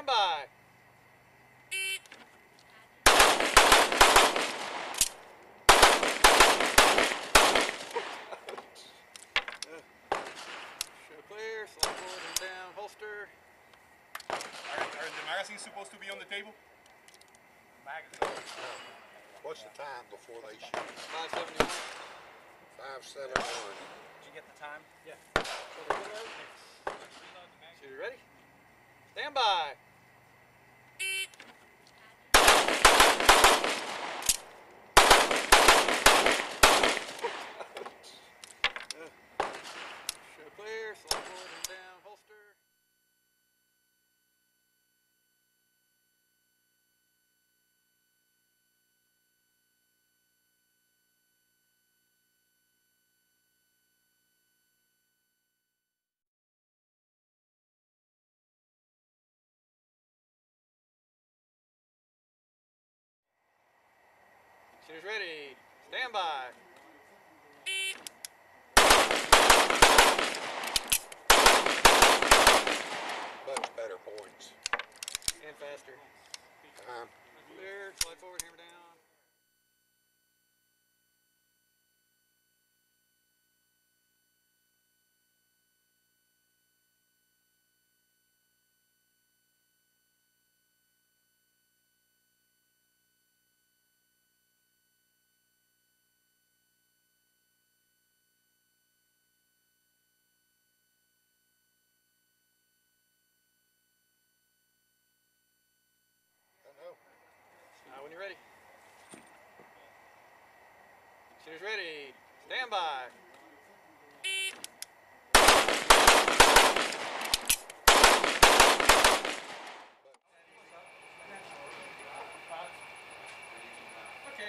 Stand by. Show clear, slide forward and down, holster. Are the magazines supposed to be on the table? What's the time before they shoot? 571. 571. Did you get the time? Yeah. Shooter ready? Stand by. Show clear, slide forward and down, holster. Shooters ready. Stand by. Much better points. And faster. Time. Clear, slide forward, hammer down. When you're ready. Shooters ready. Stand by. Okay.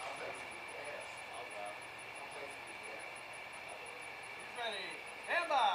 Ready. Stand by.